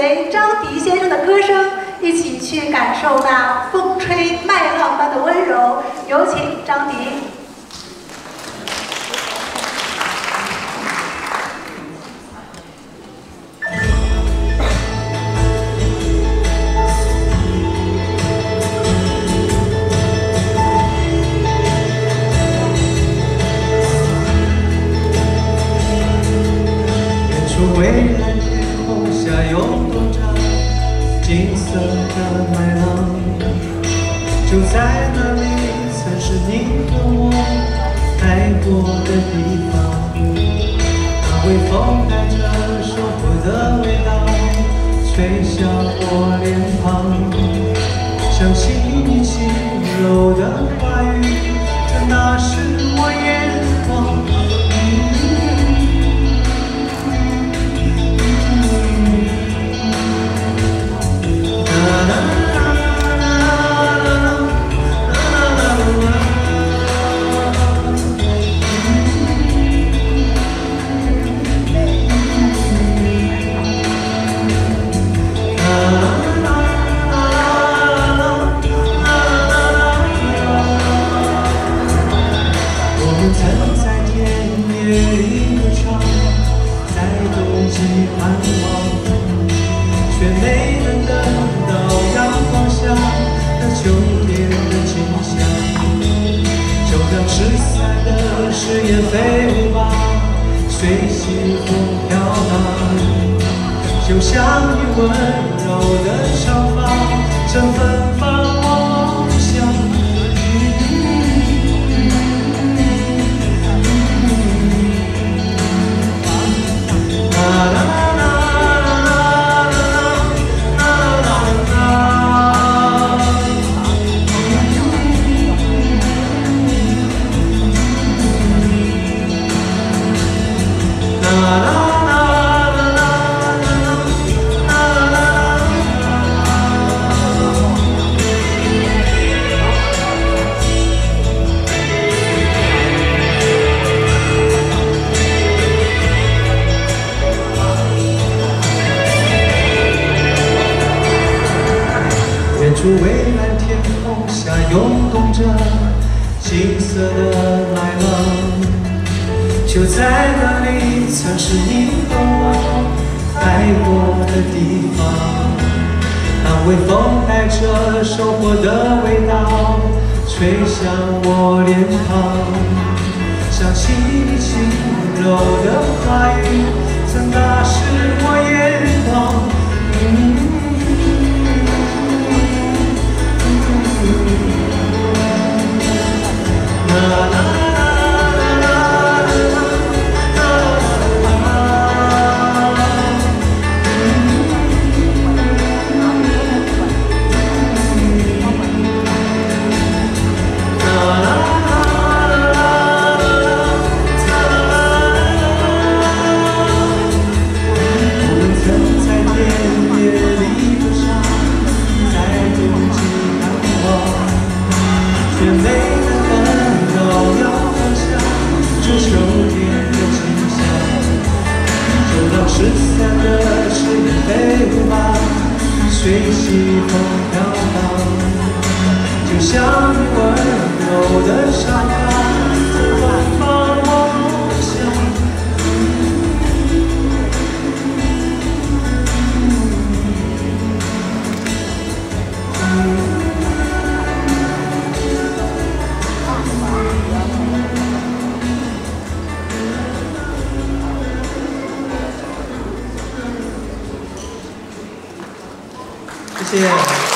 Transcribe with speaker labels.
Speaker 1: 随张迪先生的歌声，一起去感受那风吹麦浪般的温柔。有请张迪。
Speaker 2: 蔚蓝天空下涌动着金色的麦浪，就在那里曾是你和我爱过的地方。那微风带着收获的味道，吹向我脸庞，想起你轻柔的话语，这那是我眼光。 却没能等到阳光下的秋天的景象，就让失散的誓言飞舞吧，随西风飘荡。就像你温柔的长发，正芬芳我梦想。 远处蔚蓝天空下涌动着金色的麦浪，就在那里曾是你和我爱过的地方。那微风带着收获的味道，吹向我脸庞，想起你轻柔的话语，曾打湿我眼眶。失散的誓言飞舞吧，随西风飘荡，就像你温柔的长发，芬芳我梦想。谢谢。